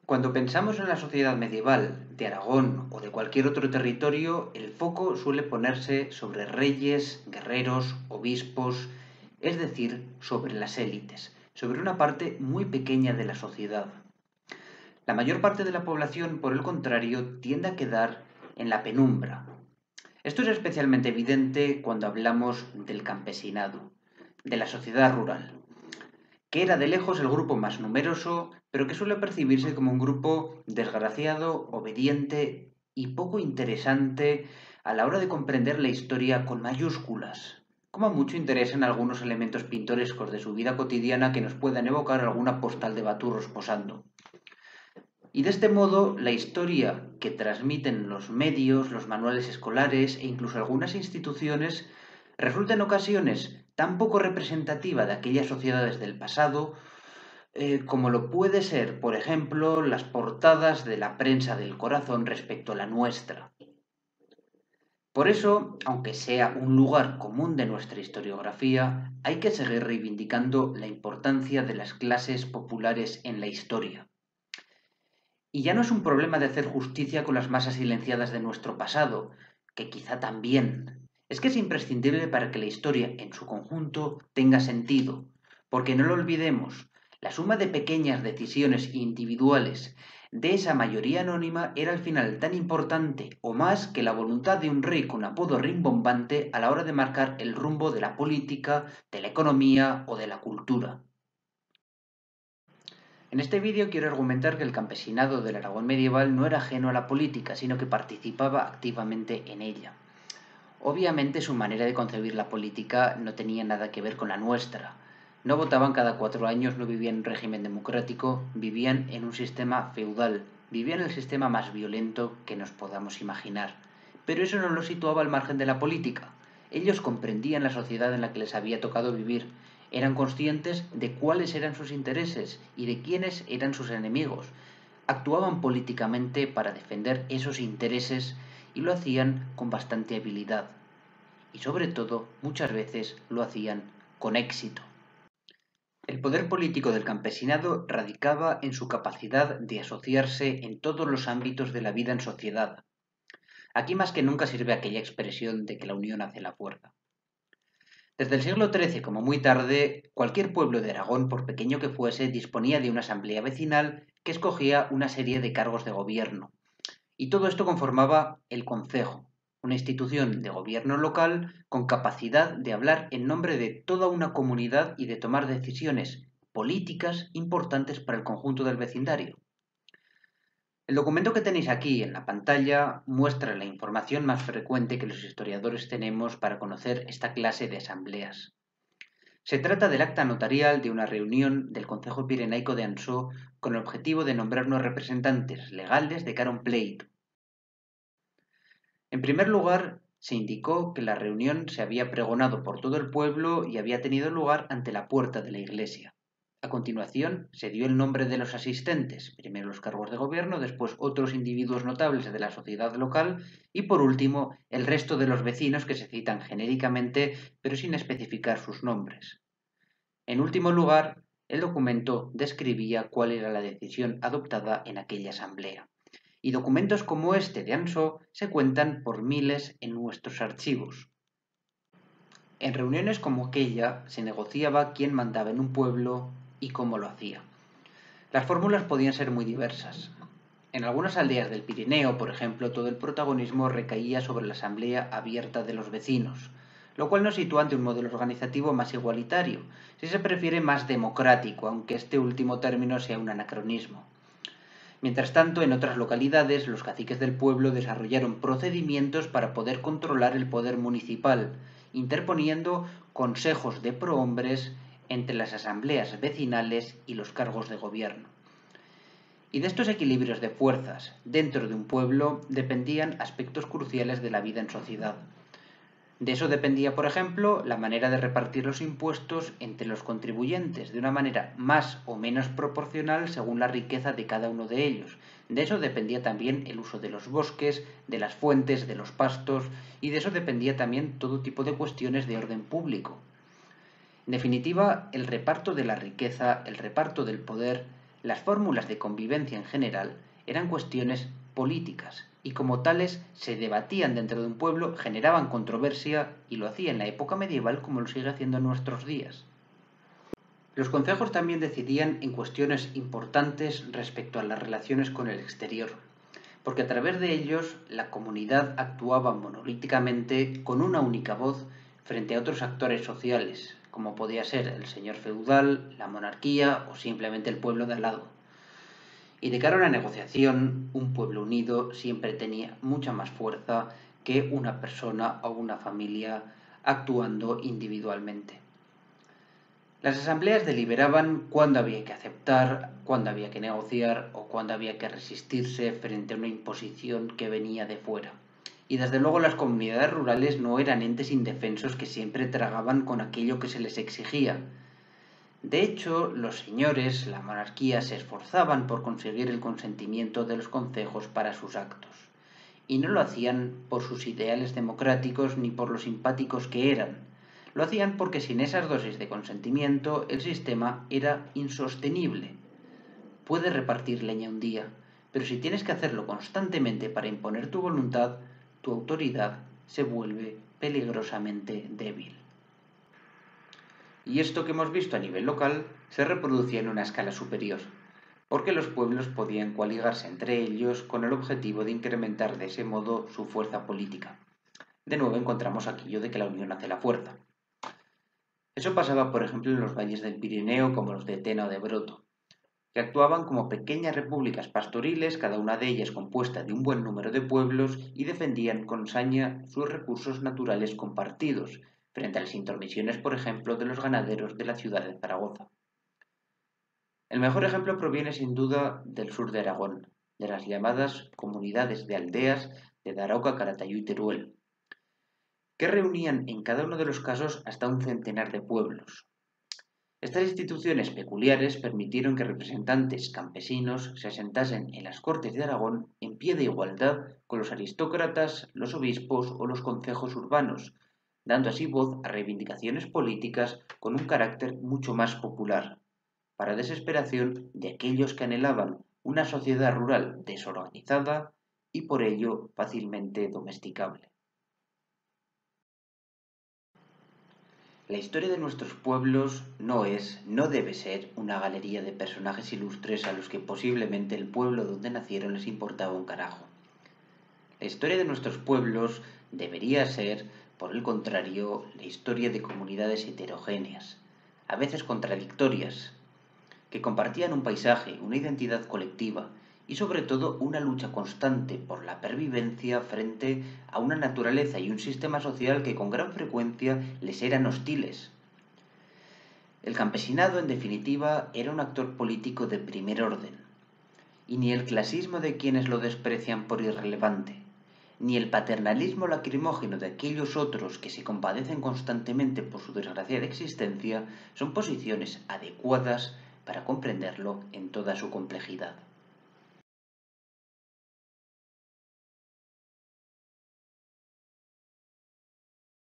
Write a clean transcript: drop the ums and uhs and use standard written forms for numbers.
Cuando pensamos en la sociedad medieval de Aragón o de cualquier otro territorio, el foco suele ponerse sobre reyes, guerreros, obispos, es decir, sobre las élites, sobre una parte muy pequeña de la sociedad. La mayor parte de la población, por el contrario, tiende a quedar en la penumbra. Esto es especialmente evidente cuando hablamos del campesinado, de la sociedad rural, que era de lejos el grupo más numeroso, pero que suele percibirse como un grupo desgraciado, obediente y poco interesante a la hora de comprender la historia con mayúsculas. Como mucho interesan algunos elementos pintorescos de su vida cotidiana que nos puedan evocar alguna postal de baturros posando. Y de este modo, la historia que transmiten los medios, los manuales escolares e incluso algunas instituciones resulta en ocasiones tan poco representativa de aquellas sociedades del pasado como lo puede ser, por ejemplo, las portadas de la prensa del corazón respecto a la nuestra. Por eso, aunque sea un lugar común de nuestra historiografía, hay que seguir reivindicando la importancia de las clases populares en la historia. Y ya no es un problema de hacer justicia con las masas silenciadas de nuestro pasado, que quizá también. Es que es imprescindible para que la historia en su conjunto tenga sentido, porque no lo olvidemos, la suma de pequeñas decisiones individuales de esa mayoría anónima era al final tan importante o más que la voluntad de un rey con apodo rimbombante a la hora de marcar el rumbo de la política, de la economía o de la cultura. En este vídeo quiero argumentar que el campesinado del Aragón medieval no era ajeno a la política, sino que participaba activamente en ella. Obviamente su manera de concebir la política no tenía nada que ver con la nuestra. No votaban cada 4 años, no vivían en un régimen democrático, vivían en un sistema feudal, vivían el sistema más violento que nos podamos imaginar. Pero eso no los situaba al margen de la política. Ellos comprendían la sociedad en la que les había tocado vivir, eran conscientes de cuáles eran sus intereses y de quiénes eran sus enemigos. Actuaban políticamente para defender esos intereses y lo hacían con bastante habilidad. Y sobre todo, muchas veces lo hacían con éxito. El poder político del campesinado radicaba en su capacidad de asociarse en todos los ámbitos de la vida en sociedad. Aquí más que nunca sirve aquella expresión de que la unión hace la fuerza. Desde el siglo XIII, como muy tarde, cualquier pueblo de Aragón, por pequeño que fuese, disponía de una asamblea vecinal que escogía una serie de cargos de gobierno. Y todo esto conformaba el concejo, una institución de gobierno local con capacidad de hablar en nombre de toda una comunidad y de tomar decisiones políticas importantes para el conjunto del vecindario. El documento que tenéis aquí en la pantalla muestra la información más frecuente que los historiadores tenemos para conocer esta clase de asambleas. Se trata del acta notarial de una reunión del Concejo Pirenaico de Ansó con el objetivo de nombrar unos representantes legales de cara a un pleito. En primer lugar, se indicó que la reunión se había pregonado por todo el pueblo y había tenido lugar ante la puerta de la iglesia. A continuación, se dio el nombre de los asistentes, primero los cargos de gobierno, después otros individuos notables de la sociedad local y, por último, el resto de los vecinos que se citan genéricamente pero sin especificar sus nombres. En último lugar, el documento describía cuál era la decisión adoptada en aquella asamblea. Y documentos como este de Ansó se cuentan por miles en nuestros archivos. En reuniones como aquella se negociaba quién mandaba en un pueblo y cómo lo hacía. Las fórmulas podían ser muy diversas. En algunas aldeas del Pirineo, por ejemplo, todo el protagonismo recaía sobre la asamblea abierta de los vecinos, lo cual nos sitúa ante un modelo organizativo más igualitario, si se prefiere más democrático, aunque este último término sea un anacronismo. Mientras tanto, en otras localidades, los caciques del pueblo desarrollaron procedimientos para poder controlar el poder municipal, interponiendo consejos de prohombres entre las asambleas vecinales y los cargos de gobierno. Y de estos equilibrios de fuerzas dentro de un pueblo dependían aspectos cruciales de la vida en sociedad. De eso dependía, por ejemplo, la manera de repartir los impuestos entre los contribuyentes, de una manera más o menos proporcional según la riqueza de cada uno de ellos. De eso dependía también el uso de los bosques, de las fuentes, de los pastos, y de eso dependía también todo tipo de cuestiones de orden público. En definitiva, el reparto de la riqueza, el reparto del poder, Las fórmulas de convivencia en general eran cuestiones políticas y como tales se debatían dentro de un pueblo, generaban controversia y lo hacía en la época medieval como lo sigue haciendo en nuestros días. Los concejos también decidían en cuestiones importantes respecto a las relaciones con el exterior, porque a través de ellos la comunidad actuaba monolíticamente con una única voz frente a otros actores sociales, como podía ser el señor feudal, la monarquía o simplemente el pueblo de al lado. Y de cara a una negociación, un pueblo unido siempre tenía mucha más fuerza que una persona o una familia actuando individualmente. Las asambleas deliberaban cuándo había que aceptar, cuándo había que negociar o cuándo había que resistirse frente a una imposición que venía de fuera. Y desde luego las comunidades rurales no eran entes indefensos que siempre tragaban con aquello que se les exigía. De hecho, los señores, la monarquía, se esforzaban por conseguir el consentimiento de los concejos para sus actos. Y no lo hacían por sus ideales democráticos ni por lo simpáticos que eran. Lo hacían porque sin esas dosis de consentimiento el sistema era insostenible. Puedes repartir leña un día, pero si tienes que hacerlo constantemente para imponer tu voluntad, tu autoridad se vuelve peligrosamente débil. Y esto que hemos visto a nivel local se reproducía en una escala superior, porque los pueblos podían coaligarse entre ellos con el objetivo de incrementar de ese modo su fuerza política. De nuevo encontramos aquello de que la unión hace la fuerza. Eso pasaba, por ejemplo, en los valles del Pirineo como los de Tena o de Broto, que actuaban como pequeñas repúblicas pastoriles, cada una de ellas compuesta de un buen número de pueblos, y defendían con saña sus recursos naturales compartidos, frente a las intromisiones, por ejemplo, de los ganaderos de la ciudad de Zaragoza. El mejor ejemplo proviene sin duda del sur de Aragón, de las llamadas comunidades de aldeas de Daroca, Caratayud y Teruel, que reunían en cada uno de los casos hasta un centenar de pueblos. Estas instituciones peculiares permitieron que representantes campesinos se asentasen en las Cortes de Aragón en pie de igualdad con los aristócratas, los obispos o los concejos urbanos, dando así voz a reivindicaciones políticas con un carácter mucho más popular, para desesperación de aquellos que anhelaban una sociedad rural desorganizada y por ello fácilmente domesticable. La historia de nuestros pueblos no debe ser una galería de personajes ilustres a los que posiblemente el pueblo donde nacieron les importaba un carajo. La historia de nuestros pueblos debería ser, por el contrario, la historia de comunidades heterogéneas, a veces contradictorias, que compartían un paisaje, una identidad colectiva y sobre todo una lucha constante por la pervivencia frente a una naturaleza y un sistema social que con gran frecuencia les eran hostiles. El campesinado, en definitiva, era un actor político de primer orden, y ni el clasismo de quienes lo desprecian por irrelevante, ni el paternalismo lacrimógeno de aquellos otros que se compadecen constantemente por su desgraciada existencia son posiciones adecuadas para comprenderlo en toda su complejidad.